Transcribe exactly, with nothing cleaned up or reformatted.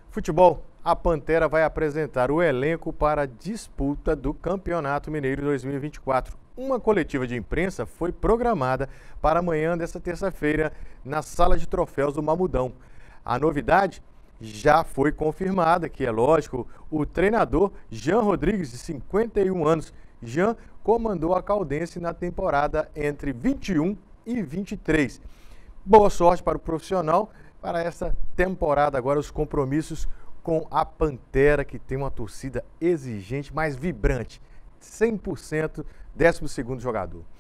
Futebol, a Pantera vai apresentar o elenco para a disputa do Campeonato Mineiro dois mil e vinte e quatro. Uma coletiva de imprensa foi programada para amanhã desta terça-feira na Sala de Troféus do Mamudão. A novidade já foi confirmada, que é lógico, o treinador Jean Rodrigues, de cinquenta e um anos. Jean comandou a Caldense na temporada entre vinte e um e vinte e três. Boa sorte para o profissional para essa temporada. Agora os compromissos com a Pantera, que tem uma torcida exigente, mais vibrante. cem por cento, décimo segundo jogador.